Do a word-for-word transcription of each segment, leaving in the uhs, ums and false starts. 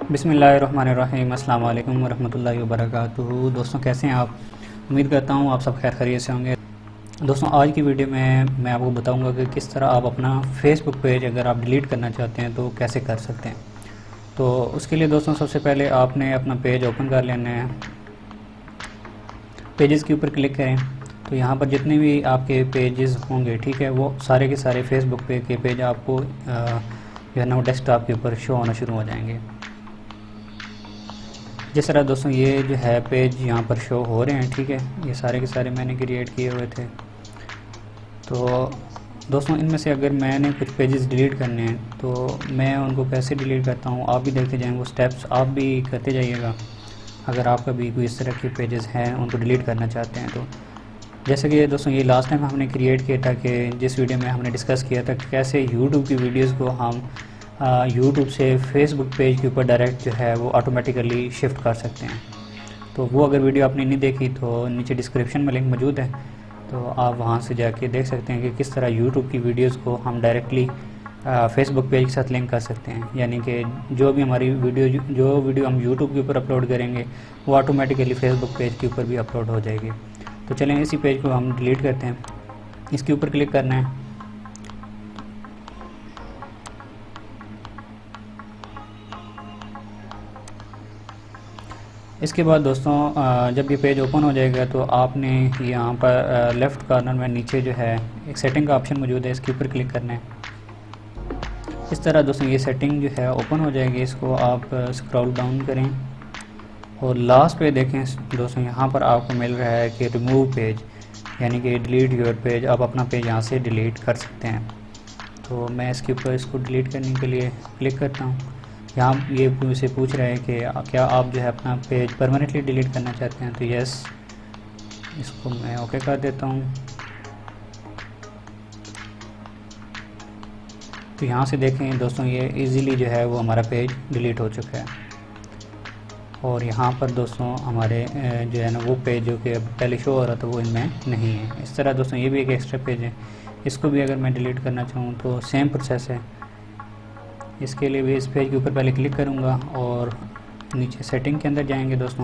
बिस्मिल्लाहिर्रहमानिर्रहीम अस्सलाम वालेकुम वरहमतुल्लाहि वबरकातुहू। दोस्तों कैसे हैं आप? उम्मीद करता हूँ आप सब खैर खैरियत से होंगे। दोस्तों आज की वीडियो में मैं आपको बताऊंगा कि किस तरह आप अपना फेसबुक पेज अगर आप डिलीट करना चाहते हैं तो कैसे कर सकते हैं। तो उसके लिए दोस्तों सबसे पहले आपने अपना पेज ओपन कर लेना है। पेजेस के ऊपर क्लिक करें तो यहाँ पर जितने भी आपके पेजेस होंगे, ठीक है, वो सारे के सारे फेसबुक पे के पेज आपको जो है ना वो डेस्कटॉप के ऊपर शो होना शुरू हो जाएंगे। जिस तरह दोस्तों ये जो है पेज यहाँ पर शो हो रहे हैं, ठीक है, ये सारे के सारे मैंने क्रिएट किए हुए थे। तो दोस्तों इनमें से अगर मैंने कुछ पेजेस डिलीट करने हैं तो मैं उनको कैसे डिलीट करता हूँ आप भी देखते जाएंगे, वो स्टेप्स आप भी करते जाइएगा अगर आपका भी कोई इस तरह के पेजेस हैं उनको डिलीट करना चाहते हैं। तो जैसे कि दोस्तों ये लास्ट टाइम हमने क्रिएट किया था कि जिस वीडियो में हमने डिस्कस किया था कि कैसे यूट्यूब की वीडियोज़ को हम यूट्यूब से फेसबुक पेज के ऊपर डायरेक्ट जो है वो ऑटोमेटिकली शिफ्ट कर सकते हैं। तो वो अगर वीडियो आपने नहीं देखी तो नीचे डिस्क्रिप्शन में लिंक मौजूद है, तो आप वहां से जाके देख सकते हैं कि किस तरह यूट्यूब की वीडियोस को हम डायरेक्टली फेसबुक पेज के साथ लिंक कर सकते हैं। यानी कि जो भी हमारी वीडियो जो वीडियो हम यूट्यूब के ऊपर अपलोड करेंगे वो ऑटोमेटिकली फेसबुक पेज के ऊपर भी अपलोड हो जाएगी। तो चलें इसी पेज को हम डिलीट करते हैं। इसके ऊपर क्लिक करना है। इसके बाद दोस्तों जब ये पेज ओपन हो जाएगा तो आपने यहाँ पर लेफ़्ट कॉर्नर में नीचे जो है एक सेटिंग का ऑप्शन मौजूद है, इसके ऊपर क्लिक करना है। इस तरह दोस्तों ये सेटिंग जो है ओपन हो जाएगी। इसको आप स्क्रॉल डाउन करें और लास्ट पे देखें दोस्तों, यहाँ पर आपको मिल रहा है कि रिमूव पेज, यानी कि डिलीट योर पेज। आप अपना पेज यहाँ से डिलीट कर सकते हैं। तो मैं इसके ऊपर इसको डिलीट करने के लिए क्लिक करता हूँ। यहाँ ये मुझसे पूछ रहा है कि क्या आप जो है अपना पेज परमानेंटली डिलीट करना चाहते हैं, तो यस, इसको मैं ओके कर देता हूँ। तो यहाँ से देखें दोस्तों ये इजीली जो है वो हमारा पेज डिलीट हो चुका है। और यहाँ पर दोस्तों हमारे जो है ना वो पेज जो कि पहले शो हो रहा था वो इनमें नहीं है। इस तरह दोस्तों ये भी एक एक्स्ट्रा पेज है, इसको भी अगर मैं डिलीट करना चाहूँ तो सेम प्रोसेस है। इसके लिए भी इस पेज के ऊपर पहले क्लिक करूँगा और नीचे सेटिंग के अंदर जाएंगे दोस्तों।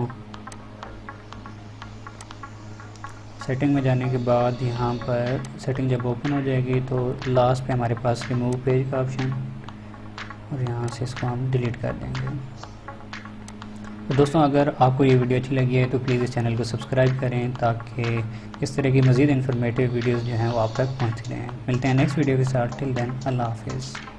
सेटिंग में जाने के बाद यहाँ पर सेटिंग जब ओपन हो जाएगी तो लास्ट पे हमारे पास रिमूव पेज का ऑप्शन, और यहाँ से इसको हम डिलीट कर देंगे। तो दोस्तों अगर आपको ये वीडियो अच्छी लगी है तो प्लीज़ इस चैनल को सब्सक्राइब करें ताकि इस तरह की मज़ीद इन्फॉर्मेटिव वीडियोज़ जो हैं वो आप तक पहुँचती रहें। मिलते हैं नेक्स्ट वीडियो के साथ। टिल देन अल्लाह हाफिज़।